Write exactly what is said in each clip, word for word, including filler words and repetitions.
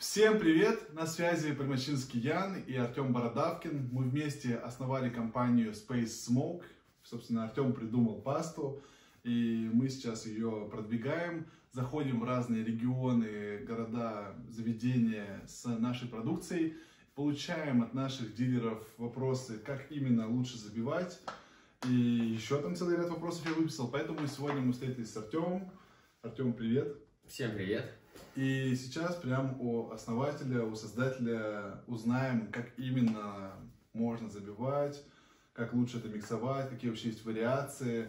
Всем привет! На связи Примачинский Ян и Артем Бородавкин. Мы вместе основали компанию Space Smoke. Собственно, Артем придумал пасту, и мы сейчас ее продвигаем. Заходим в разные регионы, города, заведения с нашей продукцией. Получаем от наших дилеров вопросы, как именно лучше забивать. И еще там целый ряд вопросов я выписал. Поэтому сегодня мы встретились с Артемом. Артем, привет! Всем привет! И сейчас прям у основателя, у создателя узнаем, как именно можно забивать, как лучше это миксовать, какие вообще есть вариации,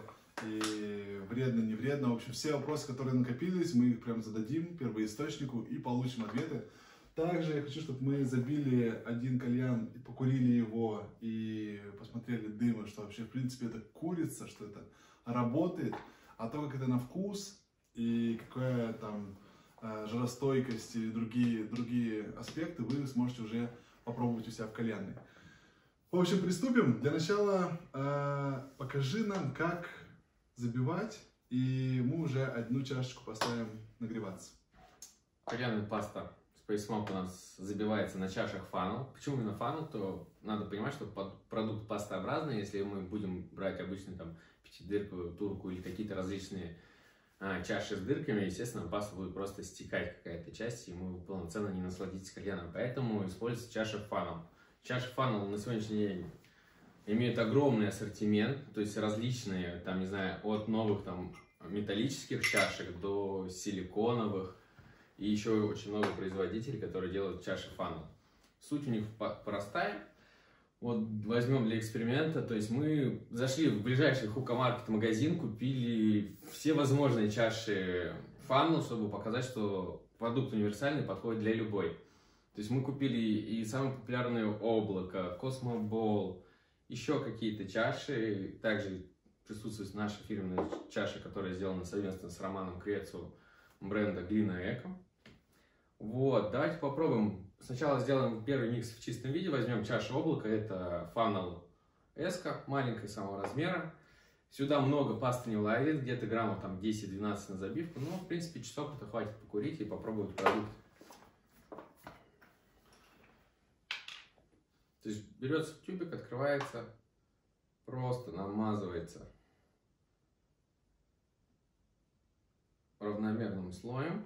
и вредно, не вредно. В общем, все вопросы, которые накопились, мы их прям зададим первоисточнику и получим ответы. Также я хочу, чтобы мы забили один кальян, и покурили его, и посмотрели дым, что вообще, в принципе, это курица, что это работает, а то, как это на вкус, и какая там жаростойкость и другие, другие аспекты вы сможете уже попробовать у себя в кальянной. В общем, приступим. Для начала э, покажи нам, как забивать, и мы уже одну чашечку поставим нагреваться. Кальянная паста Space Smoke у нас забивается на чашах фанел. Почему именно фанел? То надо понимать, что продукт пастообразный. Если мы будем брать обычный там пятидырковую турку или какие-то различные чаши с дырками, естественно, паста будет просто стекать какая-то часть, и мы полноценно не насладитесь кальяном. Поэтому используется чаша фанел. Чаши фанел на сегодняшний день имеют огромный ассортимент, то есть различные, там, не знаю, от новых там металлических чашек до силиконовых, и еще очень много производителей, которые делают чаши фанел. Суть у них простая. Вот возьмем для эксперимента, то есть мы зашли в ближайший Хука-маркет магазин, купили все возможные чаши фанел, чтобы показать, что продукт универсальный, подходит для любой. То есть мы купили и самые популярные облако, Космобол, еще какие-то чаши. Также присутствует наша фирменная чаша, которая сделана совместно с Романом Крецу бренда Глина Эко. Вот, давайте попробуем. Сначала сделаем первый микс в чистом виде. Возьмем чашу облака, это фанел S, маленькой самого размера. Сюда много пасты не влазит, где-то граммов там десять-двенадцать на забивку. Но, в принципе, часок это хватит покурить и попробовать продукт. То есть берется тюбик, открывается, просто намазывается равномерным слоем.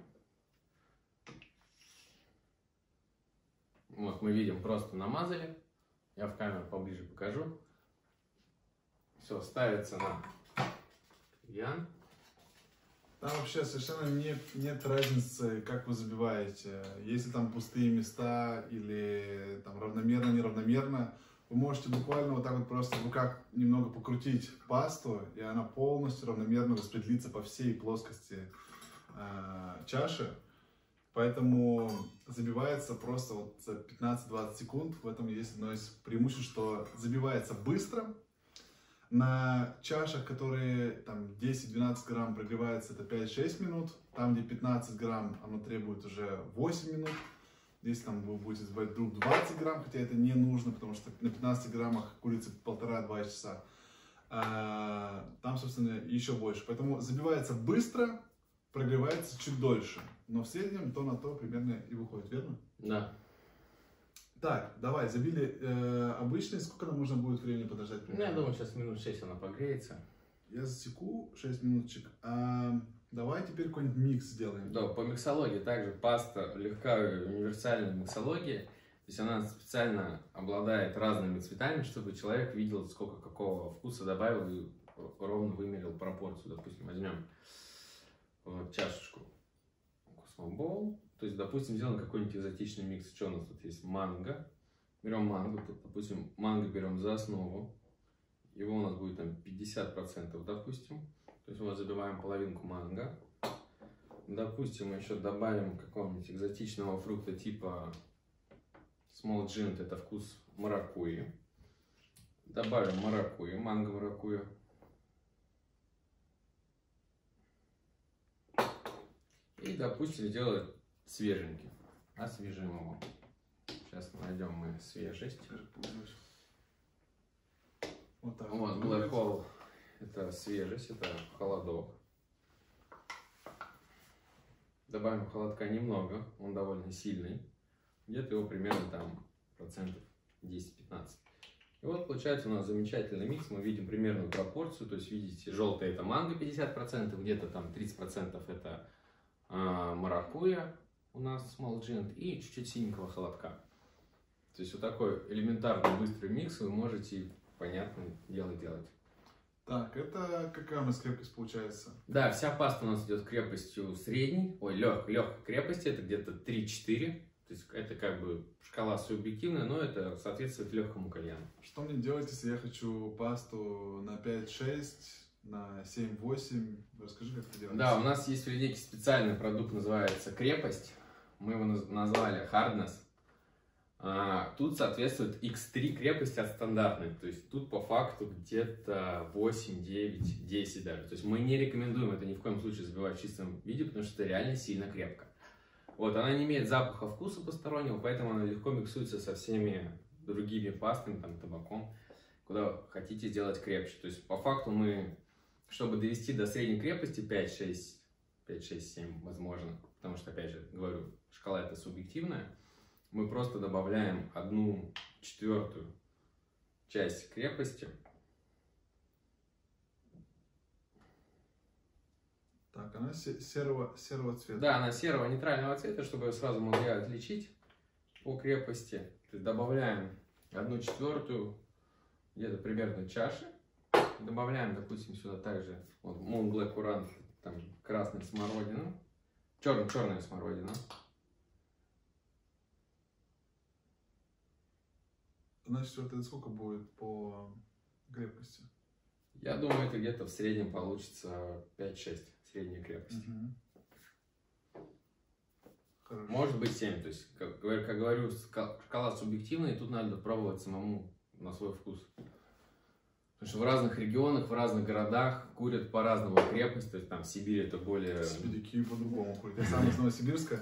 Вот мы видим, просто намазали. Я в камеру поближе покажу. Все, ставится на кальян. Там вообще совершенно нет, нет разницы, как вы забиваете. Если там пустые места или там равномерно, неравномерно, вы можете буквально вот так вот просто в руках немного покрутить пасту, и она полностью равномерно распределится по всей плоскости э, чаши. Поэтому забивается просто вот за пятнадцать-двадцать секунд. В этом есть одно из преимуществ, что забивается быстро. На чашах, которые там десять-двенадцать грамм, прогревается это пять-шесть минут. Там, где пятнадцать грамм, оно требует уже восемь минут. Если там вы будете забивать вдруг двадцать грамм, хотя это не нужно, потому что на пятнадцати граммах курицы полтора-два часа. А, там, собственно, еще больше. Поэтому забивается быстро, прогревается чуть дольше. Но в среднем то на то примерно и выходит, верно? Да. Так, давай, забили э, обычный. Сколько нам нужно будет времени подождать? Ну, я думаю, сейчас минут шесть она погреется. Я засеку шесть минуточек. А, давай теперь какой-нибудь микс сделаем. Да, по миксологии также паста легкая, универсальная миксология. То есть она специально обладает разными цветами, чтобы человек видел, сколько какого вкуса добавил и ровно вымерил пропорцию. Допустим, возьмем вот чашечку Космобол. То есть, допустим, сделаем какой-нибудь экзотичный микс. Что у нас тут есть? Манго. Берем манго. Тут, допустим, манго берем за основу. Его у нас будет там пятьдесят процентов, допустим. То есть, вот забиваем половинку манго. Допустим, еще добавим какого-нибудь экзотичного фрукта типа Small Gin. Это вкус маракуйи. Добавим маракуйю, манго маракуйю. И, допустим, сделать свеженький. Освежим его. Сейчас найдем мы свежесть. Вот, так вот Black Hole это свежесть, это холодок. Добавим холодка немного, он довольно сильный. где-то его примерно там процентов десять-пятнадцать. И вот получается у нас замечательный микс, мы видим примерную пропорцию, то есть видите, желтое это манго пятьдесят процентов, где-то там тридцать процентов это э, маракуйя у нас small gin и чуть-чуть синенького холодка. То есть вот такой элементарный быстрый микс вы можете, понятное дело, делать. Так, это какая у нас крепкость получается? Да, вся паста у нас идет крепостью средней, ой, легкой, легкой крепости, это где-то три-четыре. То есть это как бы шкала субъективная, но это соответствует легкому кальяну. Что мне делать, если я хочу пасту на пять-шесть, на семь-восемь? Расскажи, как это делать. Да, у нас есть в линейке специальный продукт, называется крепость. Мы его назвали hardness. А, тут соответствует икс три крепости от стандартной. То есть тут по факту где-то восемь, девять, десять даже. То есть мы не рекомендуем это ни в коем случае забивать в чистом виде, потому что это реально сильно крепко. Вот, она не имеет запаха, вкуса постороннего, поэтому она легко миксуется со всеми другими пастами, там, табаком, куда хотите сделать крепче. То есть, по факту мы, чтобы довести до средней крепости пять-шесть, пять-шесть-семь, возможно, потому что, опять же, говорю, шкала это субъективная, мы просто добавляем одну четвертую часть крепости. Так, она серого, серого цвета. Да, она серого нейтрального цвета, чтобы ее сразу могли отличить по крепости. То есть добавляем одну четвертую, где-то примерно чаши. Добавляем, допустим, сюда также вот Moon Black Currant, там красная смородина, черная, черная смородина. Значит, вот это сколько будет по крепости? Я думаю, это где-то в среднем получится пять-шесть. Средняя крепость. Угу. Может быть семь. То есть, как, как говорю, шкала субъективная, и тут надо пробовать самому на свой вкус. Потому что в разных регионах, в разных городах курят по-разному крепость. То есть там в Сибири это более... Сибиряки по-другому курят. Я сам из Новосибирска,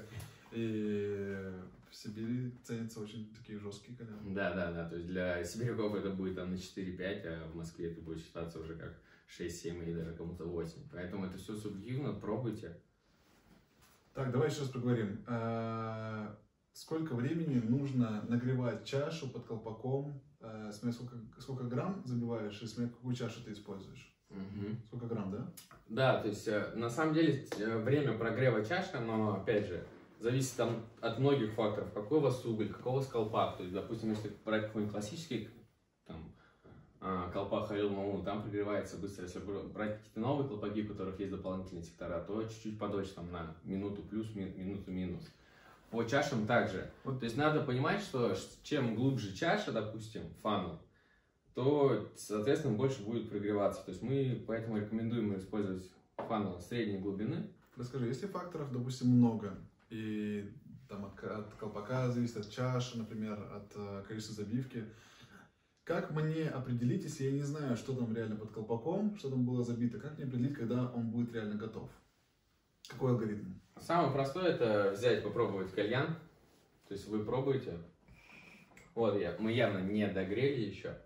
и в Сибири ценятся очень такие жесткие кальяны. Да, да, да. То есть для сибиряков это будет там на четыре-пять, а в Москве это будет считаться уже как шесть-семь или даже кому-то восемь. Поэтому это все субъективно, пробуйте. Так, давай еще раз поговорим. А, сколько времени нужно нагревать чашу под колпаком? А, смотри, сколько, сколько грамм забиваешь, и смотри, какую чашу ты используешь. Угу. Сколько грамм, да? Да, то есть на самом деле время прогрева чаши, но опять же, зависит там от многих факторов. Какой у вас уголь, какой у вас колпак. То есть, допустим, если брать какой-нибудь классический там, колпак Халил Маун, там прогревается быстро. Если брать какие-то новые колпаки, у которых есть дополнительные сектора, то чуть-чуть подольше, там на минуту плюс, минуту минус. По чашам также. То есть надо понимать, что чем глубже чаша, допустим, фанел, то, соответственно, больше будет прогреваться. То есть мы поэтому рекомендуем использовать фанел средней глубины. Расскажи, если факторов, допустим, много, и там от, от колпака зависит, от чаши, например, от uh, количества забивки, как мне определить, если я не знаю, что там реально под колпаком, что там было забито, как мне определить, когда он будет реально готов? Какой алгоритм? Самое простое это взять, попробовать кальян. То есть вы пробуете. Вот я, мы явно не догрели еще.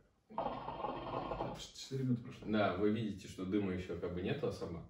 четыре минуты прошло. Да, вы видите, что дыма еще как бы нету особо.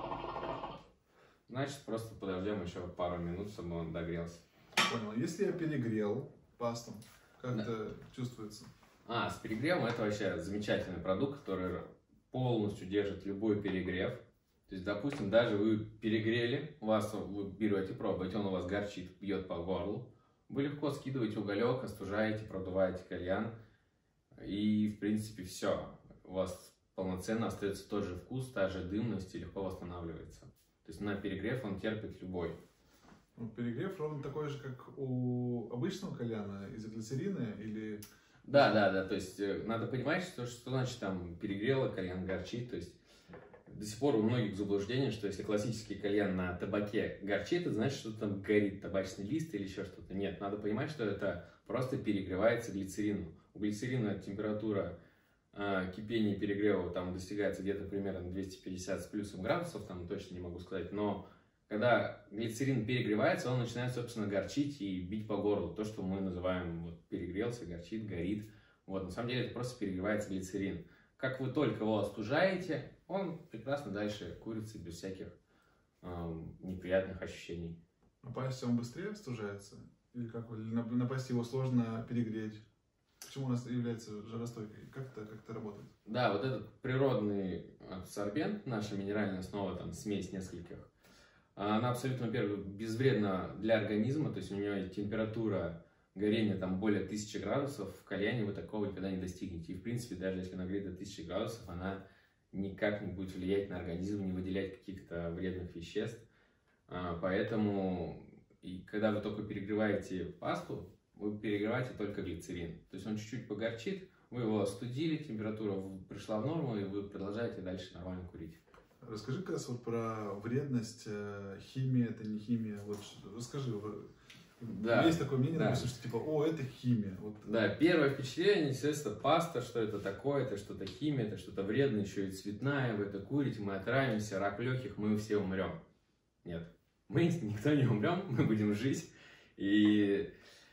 Значит, просто подождем еще пару минут, чтобы он догрелся. Понял. Если я перегрел пасту, как да. это чувствуется? А, с перегревом это вообще замечательный продукт, который полностью держит любой перегрев. То есть, допустим, даже вы перегрели, вас вы берете, пробуете, он у вас горчит, бьет по горлу. Вы легко скидываете уголек, остужаете, продуваете кальян. И, в принципе, все. У вас полноценно остается тот же вкус, та же дымность и легко восстанавливается. То есть на перегрев он терпит любой. Ну, перегрев ровно такой же, как у обычного кальяна из-за глицерина или... Да, да, да. То есть надо понимать, что, что значит там перегрело, кальян горчит. То есть до сих пор у многих заблуждение, что если классический кальян на табаке горчит, это значит, что там горит табачный лист или еще что-то. Нет, надо понимать, что это просто перегревается глицерином. У глицерина температура э, кипения и перегрева там достигается где-то примерно двести пятьдесят с плюсом градусов, там точно не могу сказать, но когда глицерин перегревается, он начинает, собственно, горчить и бить по горлу. То, что мы называем вот, перегрелся, горчит, горит. Вот, на самом деле это просто перегревается глицерин. Как вы только его остужаете, он прекрасно дальше курится без всяких э, неприятных ощущений. А пастя он быстрее остужается? Или как? Или на, на пасте его сложно перегреть? Почему у нас является жаростойкой? Как это, как это работает? Да, вот этот природный абсорбент, наша минеральная основа, там смесь нескольких, она абсолютно, во-первых, безвредна для организма, то есть у нее температура горения там более тысячи градусов, в кальяне вы такого никогда не достигнете. И в принципе, даже если нагреть до тысячи градусов, она никак не будет влиять на организм, не выделять каких-то вредных веществ. Поэтому, и когда вы только перегреваете пасту, вы перегреваете только глицерин. То есть он чуть-чуть погорчит, вы его остудили, температура пришла в норму, и вы продолжаете дальше нормально курить. Расскажи как раз вот про вредность, химия это не химия. Вот расскажи. Да, есть такое мнение, да. Допустим, что типа, о, это химия. Вот. Да, первое впечатление, естественно, паста, что это такое, это что-то химия, это что-то вредное, еще и цветная, вы это курите, мы отравимся, рак легких, мы все умрем. Нет, мы никто не умрем, мы будем жить. И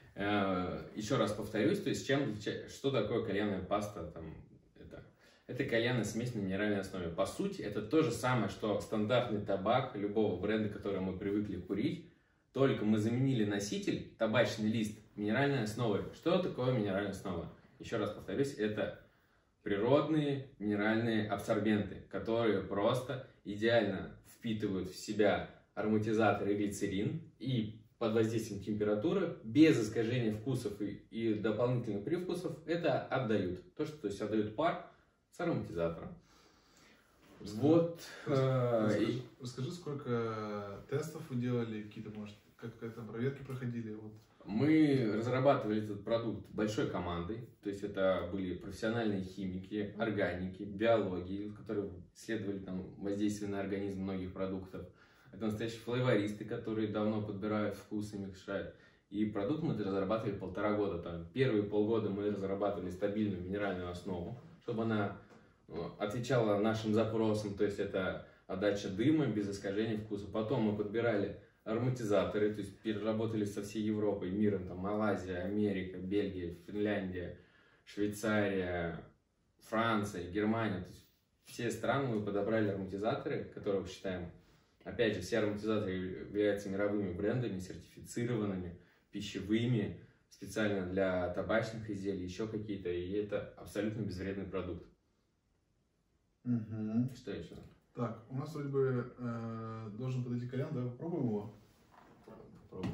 э, еще раз повторюсь, то есть чем, что такое кальянная паста, там, это, это кальянная смесь на минеральной основе. По сути, это то же самое, что стандартный табак любого бренда, который мы привыкли курить. Только мы заменили носитель, табачный лист, минеральной основой. Что такое минеральная основа? Еще раз повторюсь, это природные минеральные абсорбенты, которые просто идеально впитывают в себя ароматизатор и глицерин и под воздействием температуры, без искажения вкусов и, и дополнительных привкусов, это отдают. То, что, то есть отдают пар с ароматизатором. Расскажи, вот. Расскажи, э, расскажи, сколько тестов вы делали, какие-то, может, как там проверки проходили? Вот. Мы разрабатывали этот продукт большой командой, то есть это были профессиональные химики, органики, биологии, которые исследовали там воздействие на организм многих продуктов. Это настоящие флейвористы, которые давно подбирают вкусы, мешают. И продукт мы разрабатывали полтора года. Там, первые полгода мы разрабатывали стабильную минеральную основу, чтобы она отвечала нашим запросам, то есть это отдача дыма без искажения вкуса. Потом мы подбирали ароматизаторы, то есть переработали со всей Европой, миром, там Малайзия, Америка, Бельгия, Финляндия, Швейцария, Франция, Германия. То есть все страны мы подобрали ароматизаторы, которые считаем, опять же, все ароматизаторы являются мировыми брендами, сертифицированными, пищевыми, специально для табачных изделий, еще какие-то, и это абсолютно безвредный продукт. Угу. Что еще? Так, у нас вроде бы э, должен подойти кальян, давай попробуем его. Попробуем.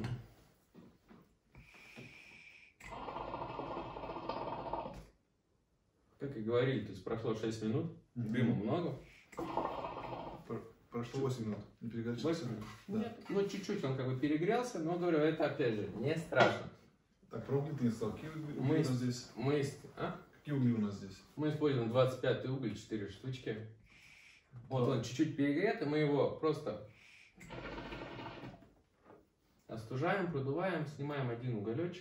Как и говорили, то есть прошло шесть минут, угу. Дыма много. Про прошло восемь минут, не перегорелся? восемь минут? Да. Нет, ну чуть-чуть он как бы перегрелся, но говорю, это опять же не страшно. Так, про угли ты не сказал, какие угли мы у нас здесь? Мы, а? Какие угли у нас здесь? Мы используем двадцать пятый уголь, четыре штучки. Вот он чуть-чуть перегрет, и мы его просто остужаем, продуваем, снимаем один уголечек.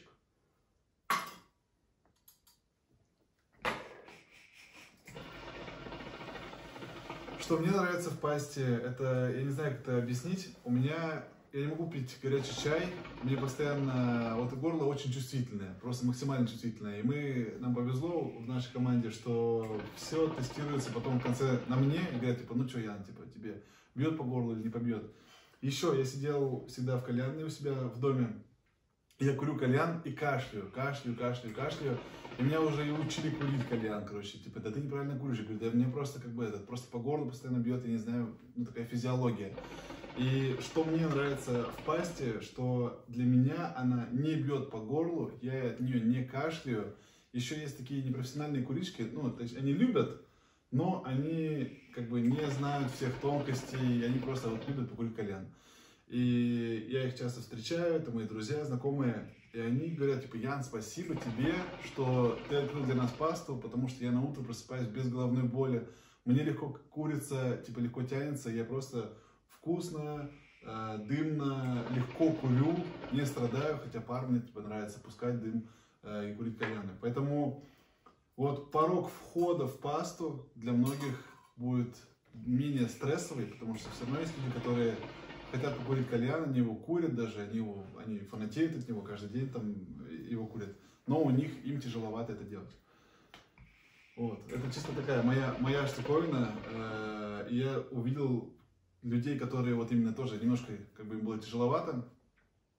Что мне нравится в пасте, это, я не знаю, как это объяснить, у меня, я не могу пить горячий чай, мне постоянно, вот горло очень чувствительное, просто максимально чувствительное, и мы, нам повезло в нашей команде, что все тестируется потом в конце на мне, и говорят, типа, ну что, Ян, типа, тебе бьет по горлу или не побьет. Еще я сидел всегда в кальянной у себя в доме, я курю кальян и кашляю, кашляю, кашляю, кашляю. И меня уже и учили курить кальян, короче. Типа, да ты неправильно куришь. Я говорю, да мне просто как бы этот, просто по горлу постоянно бьет, я не знаю, ну такая физиология. И что мне нравится в пасте, что для меня она не бьет по горлу, я от нее не кашляю. Еще есть такие непрофессиональные курильщики, ну, то есть они любят, но они как бы не знают всех тонкостей, они просто вот любят покурить кальян. И я их часто встречаю, это мои друзья, знакомые, и они говорят, типа, Ян, спасибо тебе, что ты открыл для нас пасту, потому что я на утро просыпаюсь без головной боли, мне легко курится, типа, легко тянется, я просто вкусно, э, дымно, легко курю, не страдаю, хотя пар мне, типа, нравится пускать дым э, и курить кальяны. Поэтому вот порог входа в пасту для многих будет менее стрессовый, потому что все равно есть люди, которые хотят покурить кальян, они его курят даже, они, его, они фанатеют от него, каждый день там его курят. Но у них, им тяжеловато это делать. Вот. Это чисто такая моя, моя штуковина. Э, я увидел людей, которые вот именно тоже немножко, как бы им было тяжеловато.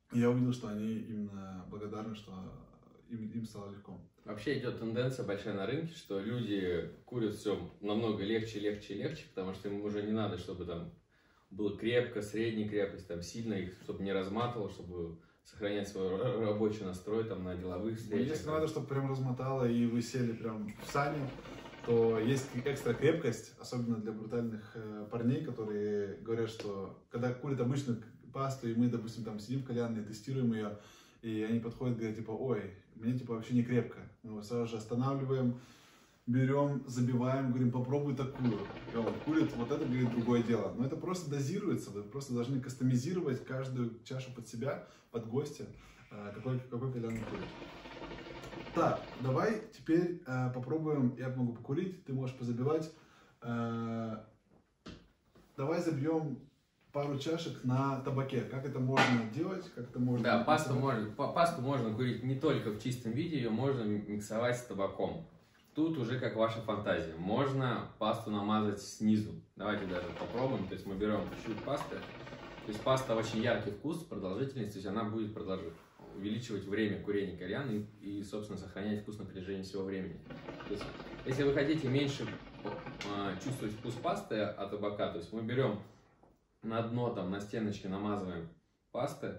И я увидел, что они именно благодарны, что им, им стало легко. Вообще идет тенденция большая на рынке, что люди курят все намного легче, легче, легче, потому что им уже не надо, чтобы там было крепко, средней крепость, там сильно их, чтобы не разматывало, чтобы сохранять свой рабочий настрой там на деловых встречах. Если надо, чтобы прям размотало и вы сели прям в сани, то есть экстра крепкость, особенно для брутальных э, парней, которые говорят, что когда курят обычную пасту, и мы, допустим, там сидим в кальянной, тестируем ее, и они подходят и говорят, типа, ой, мне типа вообще не крепко. Мы его сразу же останавливаем, берем, забиваем, говорим, попробуй такую. И он курит, вот это, говорит, другое дело. Но это просто дозируется, вы просто должны кастомизировать каждую чашу под себя, под гостя, э, какой, какой кальян он курит. Так, давай теперь э, попробуем, я могу покурить, ты можешь позабивать. Э, давай забьем пару чашек на табаке. Как это можно делать? Как это можно да, пасту можно, пасту можно курить не только в чистом виде, ее можно миксовать с табаком. Тут уже как ваша фантазия. Можно пасту намазать снизу. Давайте даже попробуем. То есть мы берем чуть-чуть пасты. То есть паста очень яркий вкус, продолжительность, то есть она будет продолжать. Увеличивать время курения кальяна и, и, собственно, сохранять вкус на протяжении всего времени. То есть, если вы хотите меньше э, чувствовать вкус пасты от табака, то есть мы берем на дно, там, на стеночке намазываем пасты,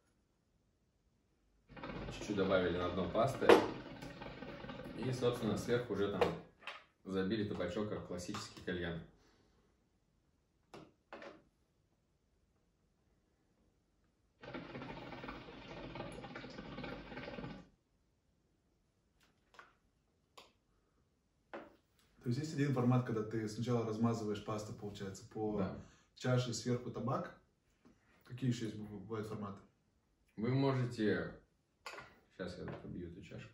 чуть-чуть добавили на дно пасты, и, собственно, сверху уже там забили табачок, как классический кальян. То есть есть один формат, когда ты сначала размазываешь пасту, получается, по да. чаше, сверху табак. Какие еще есть бывают форматы? Вы можете... Сейчас я побью эту чашку.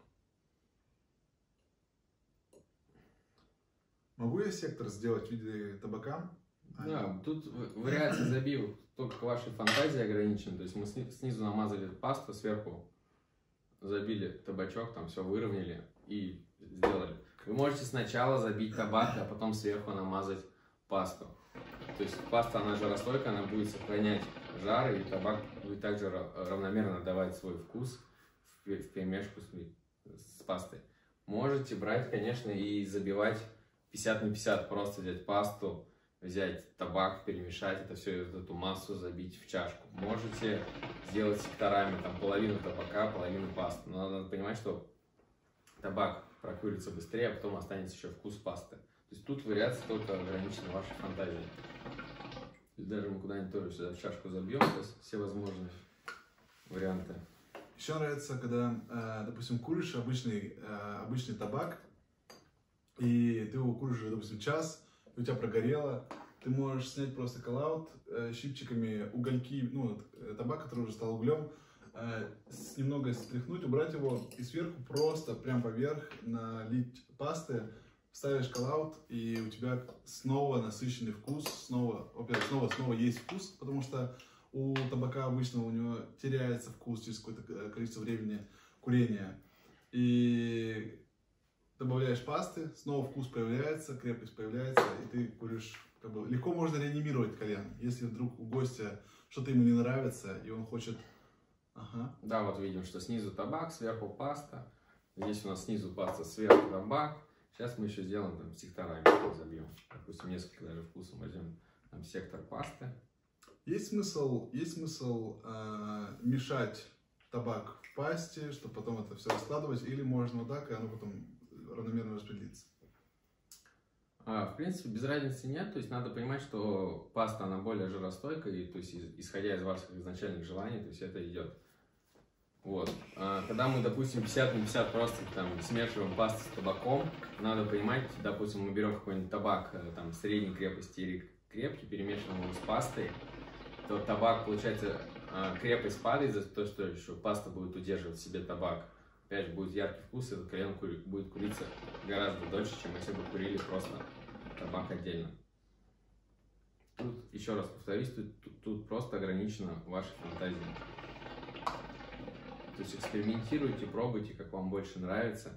Могу я сектор сделать в виде табака? Да, а тут вариация забивок только к вашей фантазии ограничена. То есть мы снизу намазали пасту, сверху забили табачок, там все выровняли и сделали. Вы можете сначала забить табак, а потом сверху намазать пасту. То есть паста, она жаростойкая, она будет сохранять жар, и табак будет также равномерно давать свой вкус в перемешку с, с пастой. Можете брать, конечно, и забивать пятьдесят на пятьдесят, просто взять пасту, взять табак, перемешать это все, эту массу забить в чашку. Можете сделать секторами, там половину табака, половину пасты. Но надо понимать, что табак прокурится быстрее, а потом останется еще вкус пасты. То есть тут вариация только ограничена вашей фантазией. То есть даже мы куда-нибудь тоже сюда в чашку забьем, то есть все возможные варианты. Еще нравится, когда, допустим, куришь обычный, обычный табак, и ты его куришь, допустим, час, и у тебя прогорело, ты можешь снять просто коллаут щипчиками, угольки, ну, табак, который уже стал углем, с, немного стряхнуть, убрать его и сверху просто прям поверх налить пасты, ставишь коллаут, и у тебя снова насыщенный вкус, снова, во-первых, снова, снова есть вкус, потому что у табака обычно у него теряется вкус через какое-то количество времени курения. И добавляешь пасты, снова вкус появляется, крепость появляется, и ты куришь, как бы, легко можно реанимировать кальян. Если вдруг у гостя что-то ему не нравится, и он хочет... Ага. Да, вот видим, что снизу табак, сверху паста. Здесь у нас снизу паста, сверху табак. Сейчас мы еще сделаем там секторами, забьем. Допустим, несколько даже вкусов возьмем там сектор пасты. Есть смысл, есть смысл э, мешать табак в пасте, чтобы потом это все раскладывать, или можно вот так, и оно потом равномерно распределится? А, в принципе, без разницы нет. То есть надо понимать, что паста, она более жаростойкая, и, то есть исходя из ваших изначальных желаний, то есть это идет. Вот. А, когда мы, допустим, пятьдесят на пятьдесят просто там смешиваем пасту с табаком, надо понимать, допустим, мы берем какой-нибудь табак там средней крепости или крепкий, перемешиваем его с пастой, то табак, получается, крепость падает за то, что еще паста будет удерживать в себе табак. Опять же, будет яркий вкус, и этот кальян будет куриться гораздо дольше, чем если бы курили просто табак отдельно. Тут, еще раз повторюсь, тут, тут, тут просто ограничена ваша фантазия. То есть экспериментируйте, пробуйте, как вам больше нравится.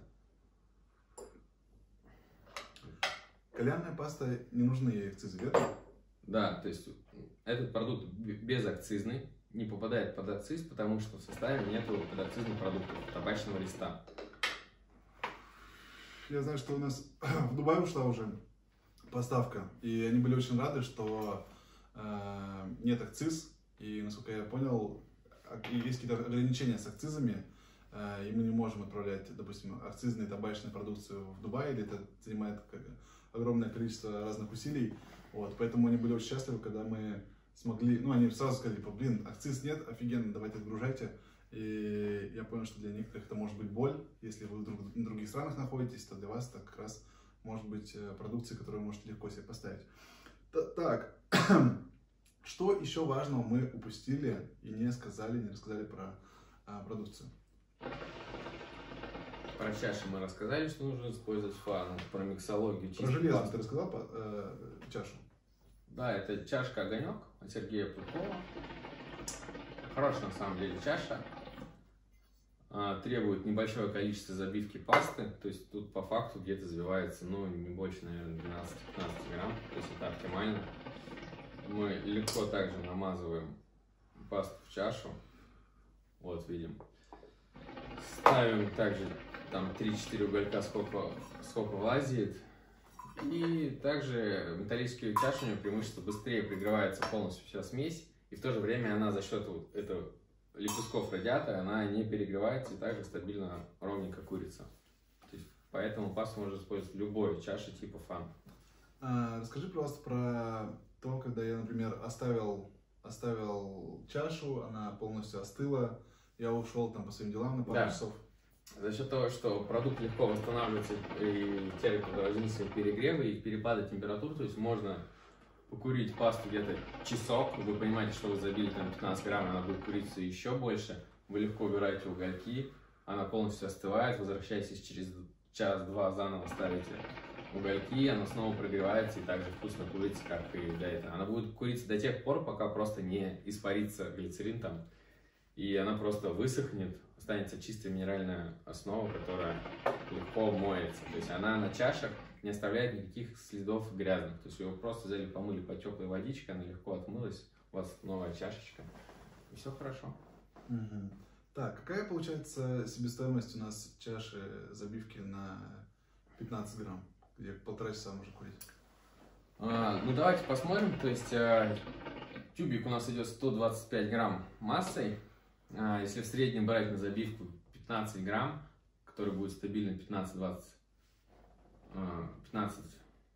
Кальянная паста, не нужны ей акцизы, верно? Да, то есть этот продукт безакцизный, не попадает под акциз, потому что в составе нету подакцизных продуктов, табачного листа. Я знаю, что у нас в Дубае ушла уже поставка, и они были очень рады, что э, нет акциз, и, насколько я понял, есть какие-то ограничения с акцизами, э, и мы не можем отправлять, допустим, акцизную табачную продукцию в Дубай, или это занимает как, огромное количество разных усилий, вот, поэтому они были очень счастливы, когда мы смогли, ну, они сразу сказали, типа, блин, акциз нет, офигенно, давайте отгружайте. И я понял, что для некоторых это может быть боль. Если вы в других странах находитесь, то для вас это как раз может быть продукция, которую вы можете легко себе поставить. Так, что еще важного мы упустили и не сказали, не рассказали про а, продукцию? Про чаши мы рассказали, что нужно использовать фану, про миксологию. Про железо ты рассказал э, чашу? Да, это чашка «Огонек» от Сергея Пупкова. Хорошая на самом деле чаша. А, требует небольшое количество забивки пасты. То есть тут по факту где-то забивается, ну, не больше, наверное, двенадцать-пятнадцать грамм. То есть это оптимально. Мы легко также намазываем пасту в чашу. Вот, видим. Ставим также там три-четыре уголька, сколько, сколько влазит. И также металлические чаши у нее преимущество быстрее пригревается полностью вся смесь. И в то же время она за счет вот этого лепестков радиатора, она не перегревается и также стабильно ровненько курится. То есть, поэтому пасту можно использовать в любой чаше типа фан. А, расскажи, пожалуйста, про то, когда я, например, оставил, оставил чашу, она полностью остыла, я ушел там по своим делам на пару да. часов. За счет того, что продукт легко восстанавливается и терпит продолжительность перегрева и перепада температур, то есть можно покурить пасту где-то часок, вы понимаете, что вы забили там пятнадцать грамм, она будет куриться еще больше, вы легко убираете угольки, она полностью остывает, возвращаетесь через час-два, заново ставите угольки, она снова прогревается и также вкусно курится, как и до этого. Она будет куриться до тех пор, пока просто не испарится глицерин там, и она просто высохнет, останется чистая минеральная основа, которая легко моется. То есть она на чашах не оставляет никаких следов грязных. То есть ее просто взяли, помыли под теплой водичкой, она легко отмылась, у вас новая чашечка, и все хорошо. Угу. Так, какая получается себестоимость у нас чаши забивки на пятнадцать грамм, где полтора часа можно курить? А, ну давайте посмотрим. То есть а, тюбик у нас идет сто двадцать пять грамм массой. А, если в среднем брать на забивку пятнадцать грамм, который будет стабильно пятнадцать-двадцать пятнадцать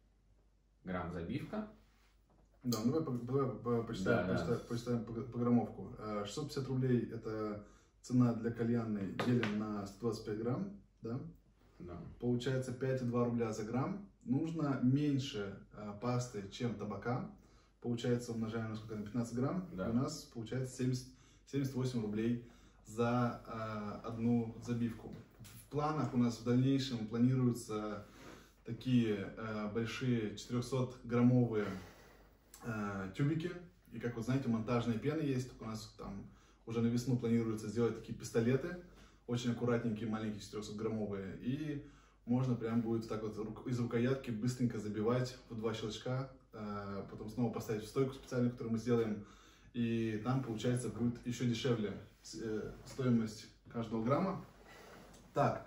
грамм забивка. Да, ну давай, давай посчитаем, да, посчитаем, да. посчитаем по, по граммовку. шестьсот пятьдесят рублей это цена для кальянной, делим на сто двадцать пять грамм, да? Да. Получается пять и два рубля за грамм. Нужно меньше а, пасты, чем табака. Получается, умножаем на сколько, на пятнадцать грамм, Да. и у нас получается семьдесят, семьдесят восемь рублей за а, одну забивку. В планах у нас в дальнейшем планируются такие а, большие четырехсотграммовые а, тюбики. И, как вы знаете, монтажные пены есть. У нас там уже на весну планируется сделать такие пистолеты. Очень аккуратненькие, маленькие, четырехсотграммовые. И можно прям будет так вот из рукоятки быстренько забивать в два щелчка. А, потом снова поставить в стойку специальную, которую мы сделаем. И там, получается, будет еще дешевле стоимость каждого грамма. Так,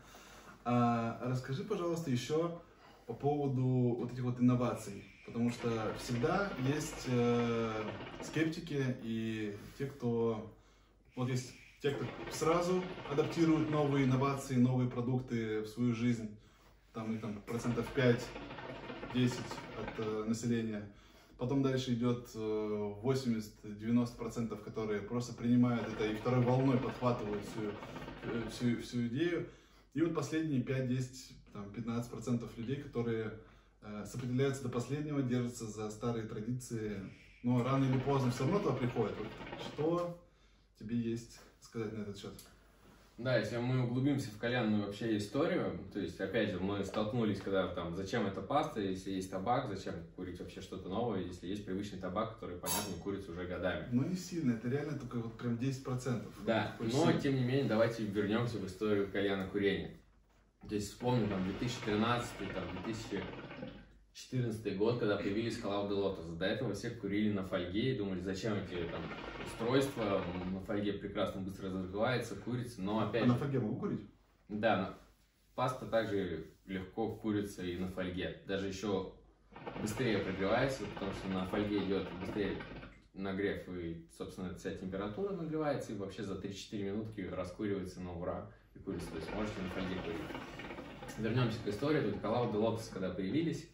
а расскажи, пожалуйста, еще по поводу вот этих вот инноваций. Потому что всегда есть э, скептики и те, кто... Вот есть те, кто сразу адаптируют новые инновации, новые продукты в свою жизнь. Там и там процентов пять-десять от э, населения. Потом дальше идет восемьдесят-девяносто процентов, которые просто принимают это и второй волной подхватывают всю, всю, всю идею. И вот последние пять-десять-пятнадцать процентов людей, которые э, сопротивляются до последнего, держатся за старые традиции, но рано или поздно все равно туда приходят. Вот что тебе есть сказать на этот счет? Да, если мы углубимся в кальянную вообще историю, то есть, опять же, мы столкнулись, когда там, зачем эта паста, если есть табак, зачем курить вообще что-то новое, если есть привычный табак, который, понятно, курится уже годами. Ну, не сильно, это реально только вот прям десять процентов. Да, но, сильно. Тем не менее, давайте вернемся в историю кальяна курения. То есть, вспомним, там, две тысячи тринадцатый, там, две тысячи четырнадцатый год, когда появились Call of the Lotus. До этого все курили на фольге и думали, зачем эти там устройства, на фольге прекрасно быстро разогревается, курится, но опять а же... на фольге могу курить? Да, но паста также легко курится и на фольге. Даже еще быстрее прогревается, потому что на фольге идет быстрее нагрев и, собственно, вся температура нагревается, и вообще за три-четыре минутки раскуривается на ура и курится. То есть можете на фольге курить. Вернемся к истории. Тут Call of the Lotus, когда появились,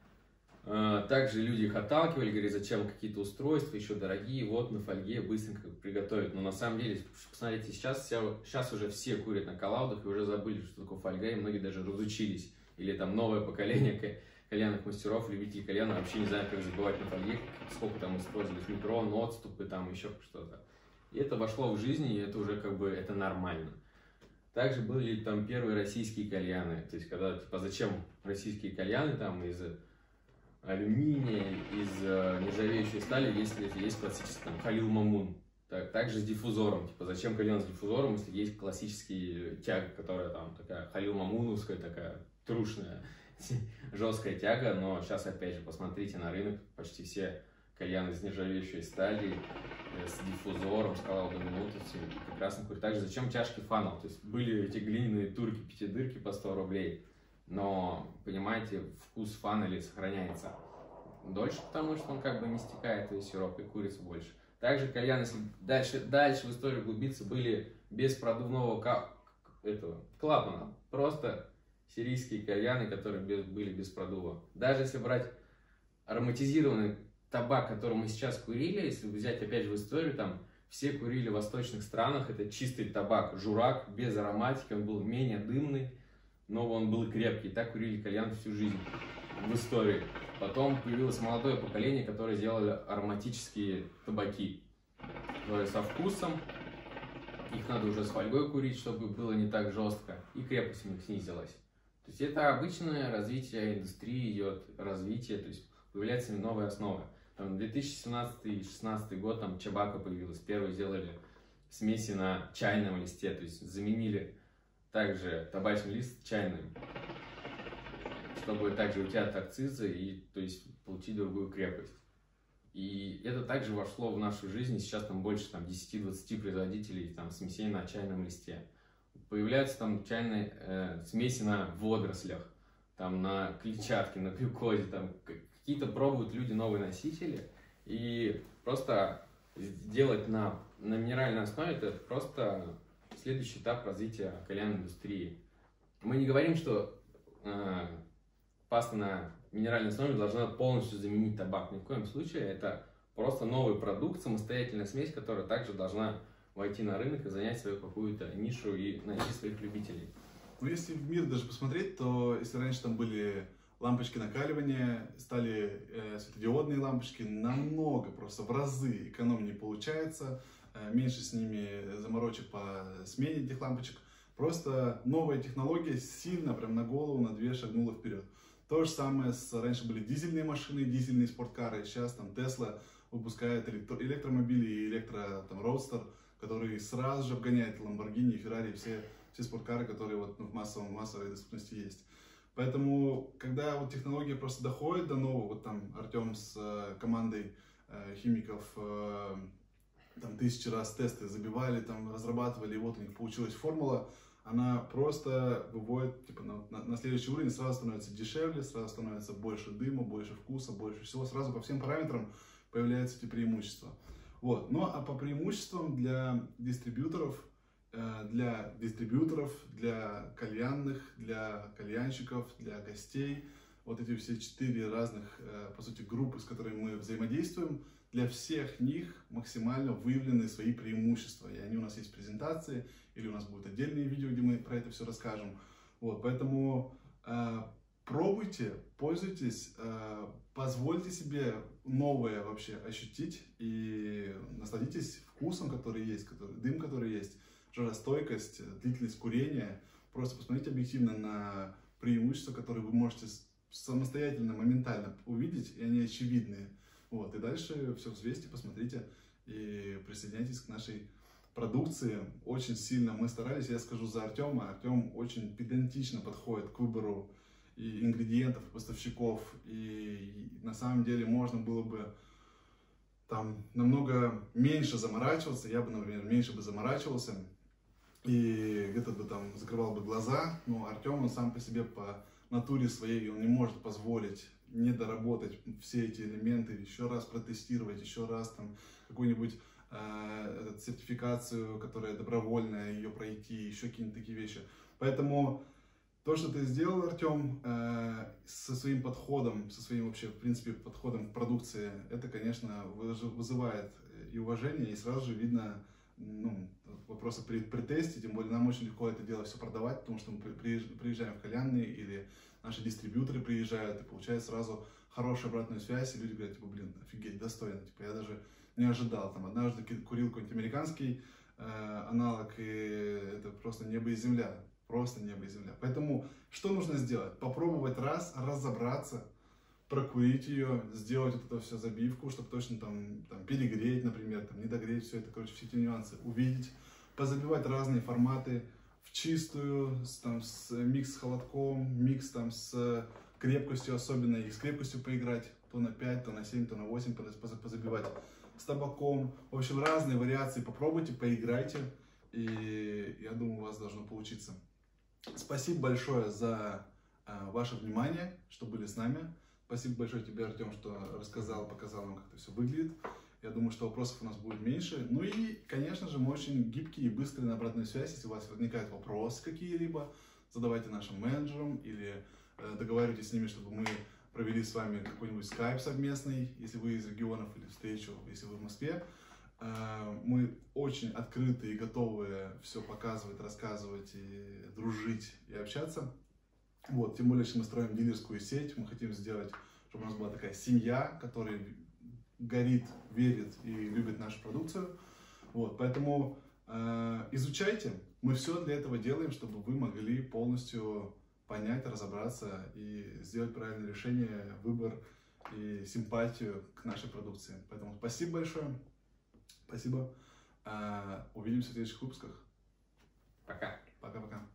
также люди их отталкивали, говорили, зачем какие-то устройства еще дорогие, вот на фольге быстренько приготовить. Но на самом деле, посмотрите, сейчас, вся, сейчас уже все курят на коллаудах и уже забыли, что такое фольга, и многие даже разучились. Или там новое поколение кальянных мастеров, любителей кальяна вообще не знают, как забивать на фольге, сколько там использовать микрон, отступы, там еще что-то. И это вошло в жизнь, и это уже как бы это нормально. Также были там первые российские кальяны, то есть когда, типа, зачем российские кальяны там из алюминия, из э, нержавеющей стали, если есть классический там Халил Мамун. Так, также с диффузором, типа, зачем кальян с диффузором, если есть классический тяга, которая там такая Халил Мамуновская, такая трушная, жесткая тяга, но сейчас опять же посмотрите на рынок, почти все кальяны из нержавеющей стали, с диффузором, с коллаудами внутрь, прекрасно курят. Также зачем чашки фанал, то есть были эти глиняные турки пятидырки по сто рублей, но, понимаете, вкус фанали сохраняется дольше, потому что он как бы не стекает, и сироп, и курица больше. Также кальяны, если дальше, дальше в историю углубиться, были без продувного этого, клапана, просто сирийские кальяны, которые без, были без продува. Даже если брать ароматизированный табак, который мы сейчас курили, если взять опять же в историю, там все курили в восточных странах, это чистый табак, журак, без ароматики, он был менее дымный, но он был крепкий. Так курили кальян всю жизнь в истории. Потом появилось молодое поколение, которое делали ароматические табаки, которые со вкусом. Их надо уже с фольгой курить, чтобы было не так жестко, и крепость у них снизилась. То есть это обычное развитие индустрии идет, развитие, то есть появляются новые основы. Там две тысячи семнадцатый — две тысячи шестнадцатый год, там чабака появилась, первые сделали смеси на чайном листе, то есть заменили также табачный лист чайным, чтобы также утят акцизы и, то есть, получить другую крепость. И это также вошло в нашу жизнь, сейчас там больше там, десяти-двадцати производителей там, смесей на чайном листе. Появляются там чайные э, смеси на водорослях, там, на клетчатке, на глюкозе, там какие-то пробуют люди новые носители, и просто сделать на, на минеральной основе это просто следующий этап развития кальянной индустрии. Мы не говорим, что э, паста на минеральной основе должна полностью заменить табак, ни в коем случае, это просто новый продукт, самостоятельная смесь, которая также должна войти на рынок и занять свою какую-то нишу и найти своих любителей. Ну, если в мир даже посмотреть, то если раньше там были лампочки накаливания, стали э, светодиодные лампочки, намного, просто в разы экономнее получается, э, меньше с ними заморочек по смене этих лампочек. Просто новая технология сильно, прям на голову, на две шагнула вперед. То же самое, с, раньше были дизельные машины, дизельные спорткары, сейчас там Tesla выпускает электро, электромобили и электро, там, роудстер, который сразу же обгоняет Lamborghini, Ferrari, все, все спорткары, которые вот, ну, в массовом, массовой доступности есть. Поэтому, когда вот технология просто доходит до нового, вот там Артем с э, командой э, химиков э, там тысячи раз тесты забивали, там разрабатывали, и вот у них получилась формула, она просто выводит типа, на, на, на следующий уровень, сразу становится дешевле, сразу становится больше дыма, больше вкуса, больше всего, сразу по всем параметрам появляются эти преимущества. Вот. Ну а по преимуществам для дистрибьюторов, для дистрибьюторов, для кальянных, для кальянщиков, для гостей, вот эти все четыре разных, по сути, группы, с которыми мы взаимодействуем, для всех них максимально выявлены свои преимущества. И они у нас есть в презентации, или у нас будут отдельные видео, где мы про это все расскажем. Вот, поэтому э, пробуйте, пользуйтесь, э, позвольте себе новое вообще ощутить и насладитесь вкусом, который есть, который, дым, который есть, жаростойкость, длительность курения. Просто посмотрите объективно на преимущества, которые вы можете самостоятельно, моментально увидеть, и они очевидные. Вот, и дальше все взвесьте, посмотрите и присоединяйтесь к нашей продукции. Очень сильно мы старались, я скажу за Артема. Артем очень педантично подходит к выбору и ингредиентов, поставщиков, и на самом деле можно было бы там намного меньше заморачиваться, я бы, например, меньше бы заморачивался, и где-то бы там закрывал бы глаза, но Артем, он сам по себе, по натуре своей, он не может позволить не доработать все эти элементы, еще раз протестировать, еще раз там какую-нибудь э, сертификацию, которая добровольная, ее пройти, еще какие-нибудь такие вещи. Поэтому то, что ты сделал, Артем, э, со своим подходом, со своим вообще, в принципе, подходом к продукции, это, конечно, вызывает и уважение, и сразу же видно, ну, вопросы при, при тесте, тем более нам очень легко это дело все продавать, потому что мы приезжаем в кальянные или наши дистрибьюторы приезжают, и получают сразу хорошую обратную связь, и люди говорят, типа, блин, офигеть, достойно, типа, я даже не ожидал, там, однажды курил какой-нибудь американский э, аналог, и это просто небо и земля, просто небо и земля. Поэтому, что нужно сделать? Попробовать раз, разобраться, прокурить ее, сделать вот эту всю забивку, чтобы точно там, там перегреть, например, там, не догреть, все это, короче, все эти нюансы увидеть, позабивать разные форматы, в чистую, с, там, с микс с холодком, микс там с крепкостью, особенно и с крепкостью поиграть, то на пять, то на семь, то на восемь позабивать, с табаком, в общем, разные вариации попробуйте, поиграйте, и я думаю, у вас должно получиться. Спасибо большое за э, ваше внимание, что были с нами. Спасибо большое тебе, Артем, что рассказал, показал нам, как это все выглядит. Я думаю, что вопросов у нас будет меньше. Ну и, конечно же, мы очень гибкие и быстрые на обратную связь. Если у вас возникают вопросы какие-либо, задавайте нашим менеджерам или э, договаривайтесь с ними, чтобы мы провели с вами какой-нибудь скайп совместный, если вы из регионов, или встречу, если вы в Москве. Э, мы очень открыты и готовы все показывать, рассказывать, и дружить и общаться. Вот, тем более, если мы строим дилерскую сеть, мы хотим сделать, чтобы у нас была такая семья, которая горит, верит и любит нашу продукцию. Вот, поэтому э, изучайте. Мы все для этого делаем, чтобы вы могли полностью понять, разобраться и сделать правильное решение, выбор и симпатию к нашей продукции. Поэтому спасибо большое. Спасибо. Э, увидимся в следующих выпусках. Пока. Пока-пока.